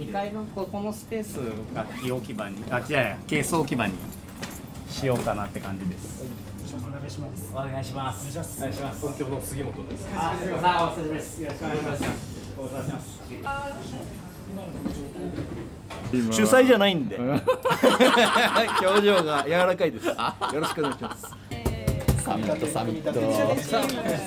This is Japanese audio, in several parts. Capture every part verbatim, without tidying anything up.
にかいのここのスペースが木置き場に、あ、違うや、ケース置き場にしようかなって感じです。 お願いします。 お願いします。お願いします。 東京の杉本です。 あ、すみません、お久しぶりです。よろしくお願いします。お願いします。 主催じゃないんで表情が柔らかいです。よろしくお願いします。 サミットサミット。 よろしくお願いし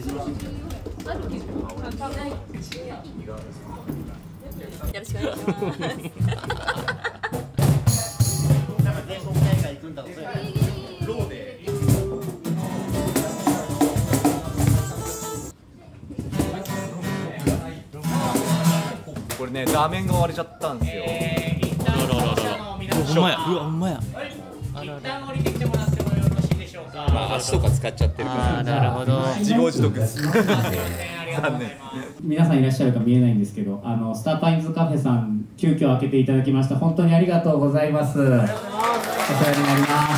これね、画面が割れちゃったんですよ。 ほんまや、うわ、ほんまや。一旦降りてきてもらってもよろしいでしょうか。 まあ足とか使っちゃってるから。 なるほど。 自業自得です。残念。 皆さんいらっしゃるか見えないんですけど、あのスターパインズカフェさん急遽開けていただきました。本当にありがとうございます。お世話になります。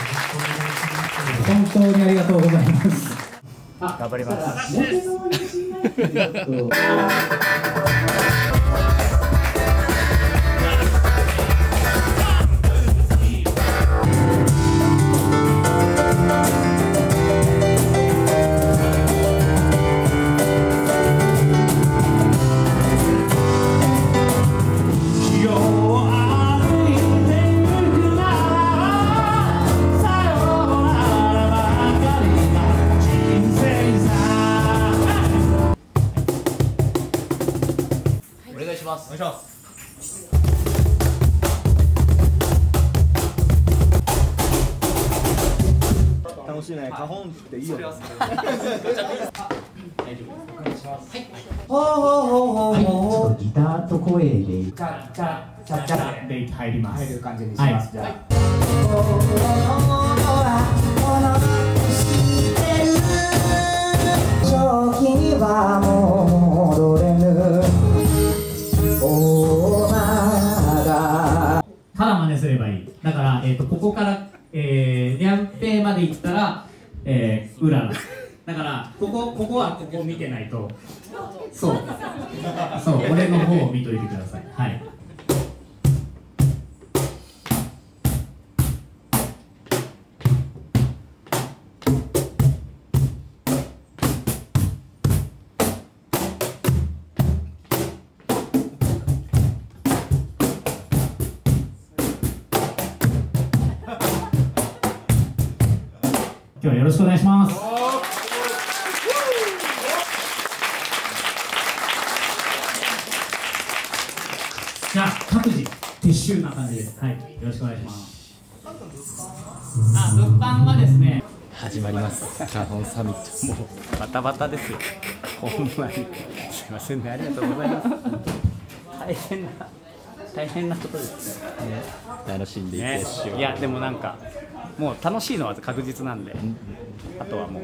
本当にありがとうございます。あ、 頑張ります。 お願いします。お願いします。楽しいね。花本っていいよね。 ほうほうほうほうほう。ギターと声でチャチャチャチャで入ります。入る感じにします。じゃあ。時にはもう戻れぬ。ただ真似すればいい。だから、えっと、ここから、えー、ニャンペイまで行ったら、えー、裏だ。だから、ここ、ここはここ見てないと。そう。そう、俺の方を見といてください。はい。今日はよろしくお願いします。じゃあ各自撤収な感じです。はい、よろしくお願いします。あ、物販はですね。 始まります。花本サミット。もうバタバタですよ。ほんまに。すいませんね、ありがとうございます。大変な大変なことですね。楽しんでいってしよう。 いやでもなんかもう楽しいのは確実なんで、あとはもう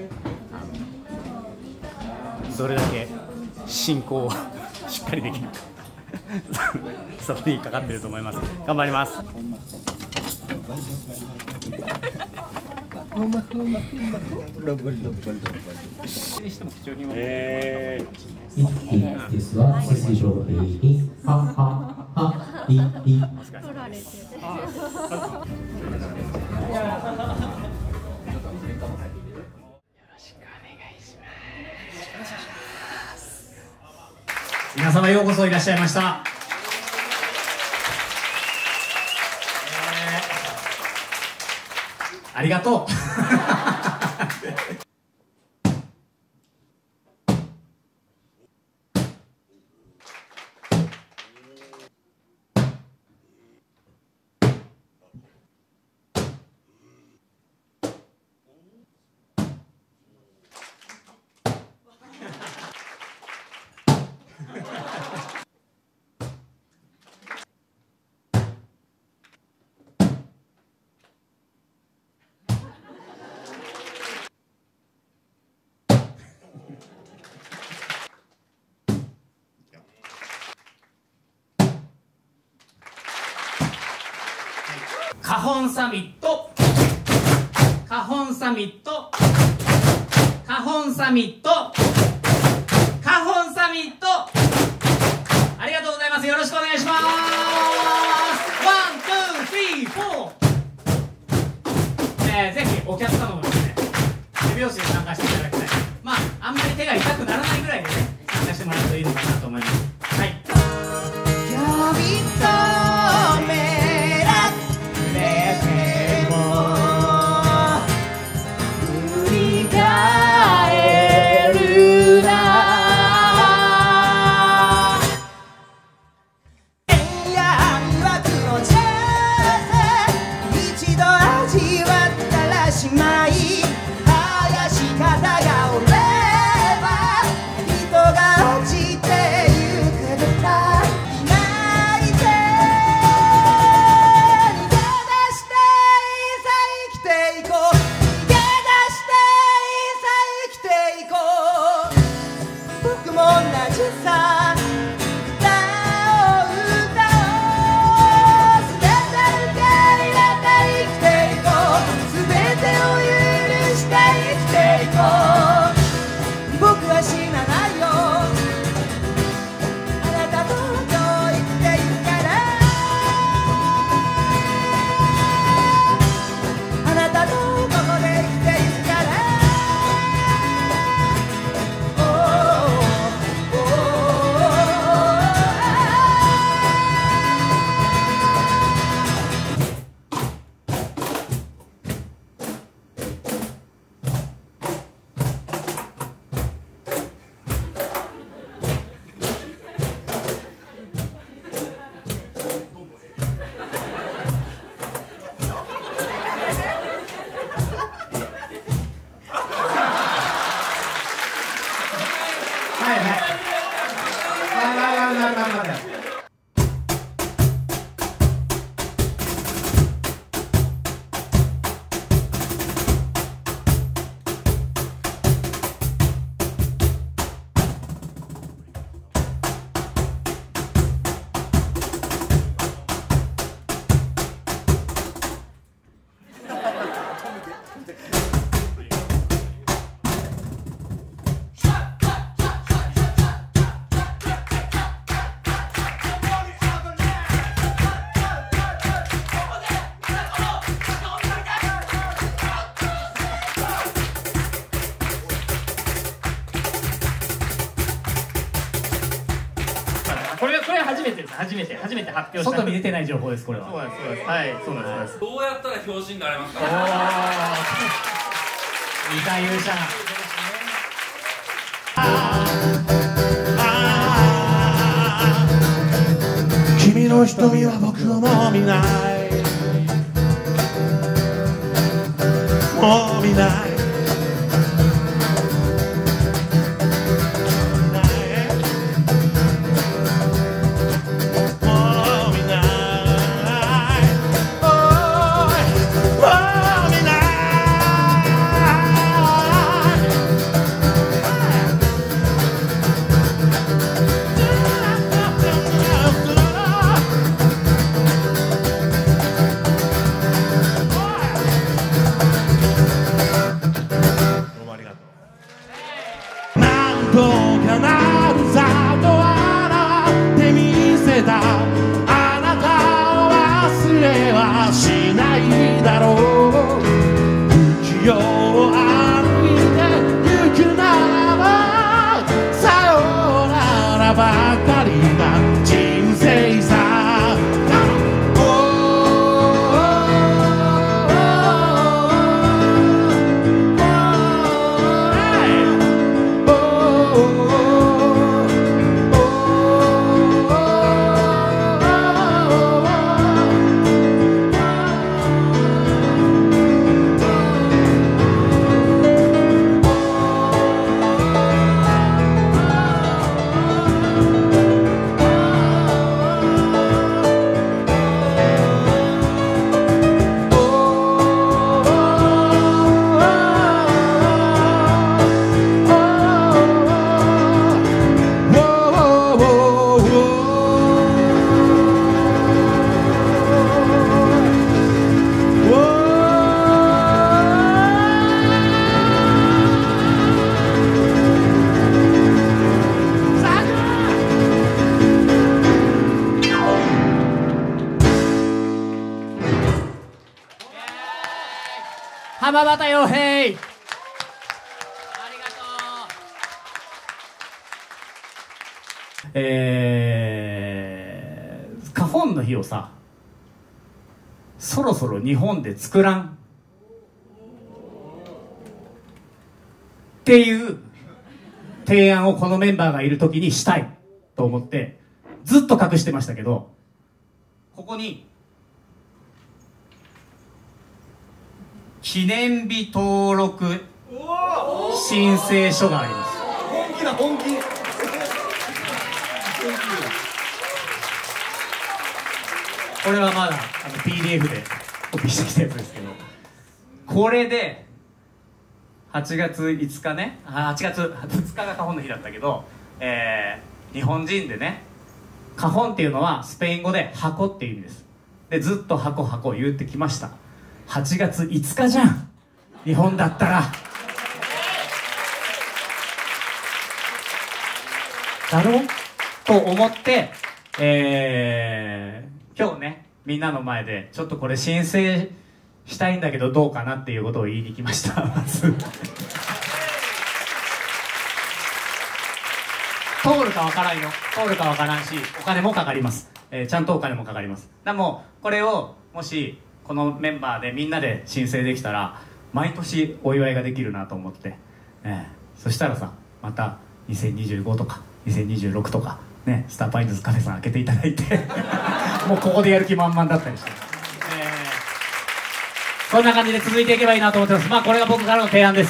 あのどれだけ進行をしっかりできるかそれにかかってると思います。頑張ります。えーですが、出場でいはははいい。 取られてる。 皆様ようこそいらっしゃいました。えー、ありがとう。花本サミット、花本サミット、花本サミット、花本サミット、ありがとうございます。よろしくお願いします。 僕も同じさ歌を歌おう全て受け入れて生きていこう全てを許して生きていこう僕は死なないよあなたと今日生きていくからあなたとここで生きていくからこれこれ初めてです。初めて初めて発表した。外に出てない情報ですこれは。そうなんですそうなんです。はいそうなんです。 どうやったら表紙になれますか。 おお。いた勇者。 君の瞳は僕をもう見ないもう見ない浜端洋平、ありがとう。えー、花本の日をさ、そろそろ日本で作らんっていう提案をこのメンバーがいる時にしたいと思ってずっと隠してましたけど、ここに記念日登録申請書があります。 本気だ本気これはまだあの ピーディーエフ でコピーしてきたやつですけど、これではちがついつかね、はちがつふつかが花本の日だったけど、えー、日本人でね、花本っていうのはスペイン語で箱っていう意味です。でずっと箱箱言ってきました。はちがついつかじゃん、日本だったら。だろうと思って、えー、今日ねみんなの前でちょっとこれ申請したいんだけどどうかなっていうことを言いに来ましたまず通るかわからんよ、通るかわからんしお金もかかります、えー、ちゃんとお金もかかります。でもこれをもしこのメンバーでみんなで申請できたら毎年お祝いができるなと思って、えー、そしたらさ、またにせんにじゅうごとかにせんにじゅうろくとかね、スターパインズカフェさん開けていただいてもうここでやる気満々だったりして、えー、こんな感じで続いていけばいいなと思ってます。まあこれが僕からの提案です。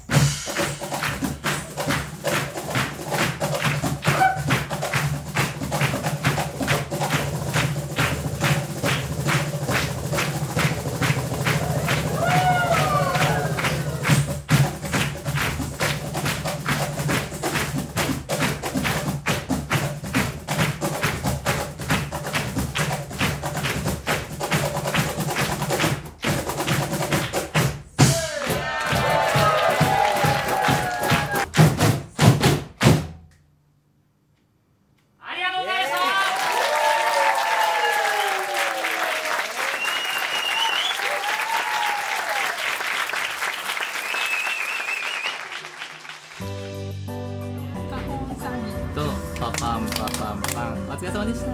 パパンパパンパン、お疲れ様でした。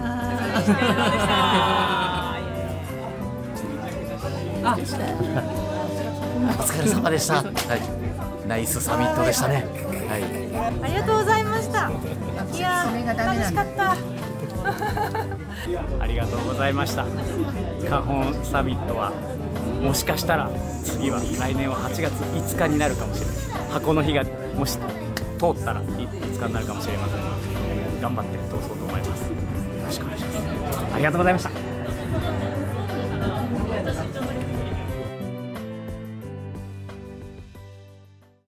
お疲れ様でした。はい、ナイスサミットでしたね。はい、 ありがとうございました。いやー、楽しかった。 ありがとうございました。花本サミットはもしかしたら次は来年ははちがついつかになるかもしれない。箱の日がもし通ったらいつかになるかもしれませんので、頑張って通そうと思います。よろしくお願いします。ありがとうございました。